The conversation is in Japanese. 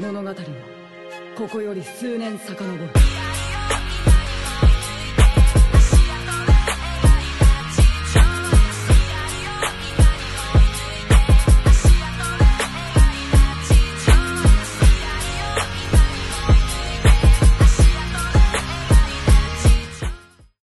物語はここより数年遡る。